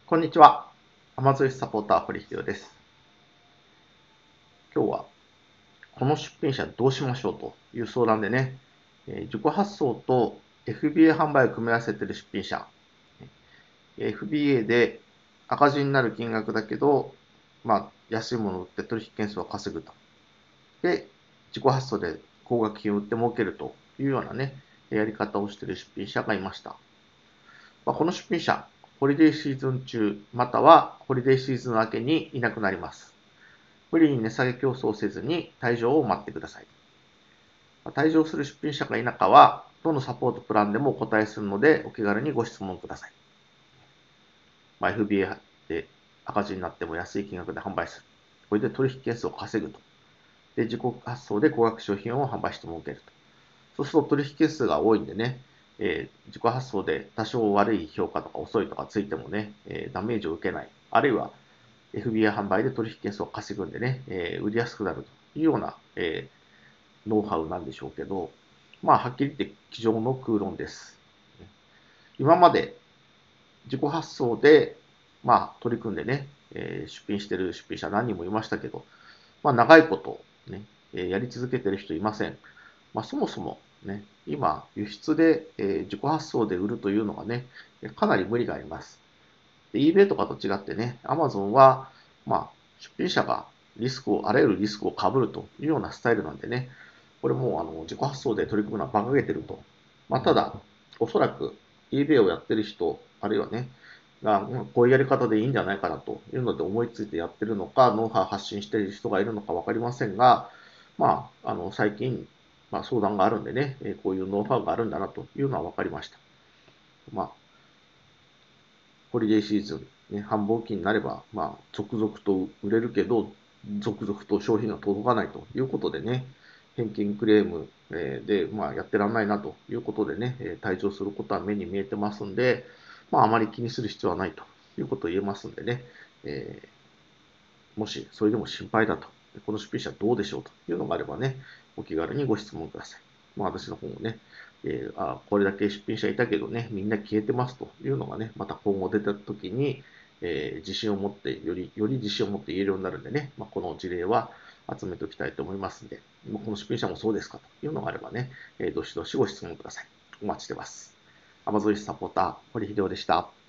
こんにちは。Amazon サポーター、堀秀夫です。今日は、この出品者どうしましょうという相談でね、自己発送と FBA 販売を組み合わせている出品者、FBA で赤字になる金額だけど、安いものを売って取引件数を稼ぐと。で、自己発送で高額品を売って儲けるというようなね、やり方をしている出品者がいました。この出品者、ホリデーシーズン中、またはホリデーシーズン明けにいなくなります。無理に値下げ競争せずに退場を待ってください。退場する出品者が否かは、どのサポートプランでもお答えするので、お気軽にご質問ください。FBA で赤字になっても安い金額で販売する。これで取引件数を稼ぐと。で、自己発送で高額商品を販売して儲けると。そうすると取引件数が多いんでね、自己発送で多少悪い評価とか遅いとかついてもね、ダメージを受けない。あるいは FBA 販売で取引件数を稼ぐんでね、売りやすくなるというような、ノウハウなんでしょうけど、はっきり言って机上の空論です。今まで自己発送で、取り組んでね、出品してる出品者何人もいましたけど、長いことね、やり続けてる人いません。そもそもね、今、輸出で、自己発送で売るというのがね、かなり無理があります。で、eBay とかと違ってね、Amazon は、出品者があらゆるリスクを被るというようなスタイルなんでね、これも自己発送で取り組むのは馬鹿げてると。ただ、おそらく eBay をやってる人、あるいはね、こういうやり方でいいんじゃないかなというので思いついてやってるのか、ノウハウ発信している人がいるのか分かりませんが、最近、相談があるんでね、こういうノウハウがあるんだなというのは分かりました。ホリデーシーズン、ね、繁忙期になれば、続々と売れるけど、続々と商品が届かないということでね、返金クレームで、やってらんないなということでね、退場することは目に見えてますんで、あまり気にする必要はないということを言えますんでね、もしそれでも心配だと、この出品者どうでしょうというのがあればね、お気軽にご質問ください。私の方もね、これだけ出品者いたけどね、みんな消えてますというのがね、また今後出た時に、自信を持って、より自信を持って言えるようになるんでね、この事例は集めておきたいと思いますんで、この出品者もそうですかというのがあればね、どしどしご質問ください。お待ちしてます。Amazon サポーター、堀秀夫でした。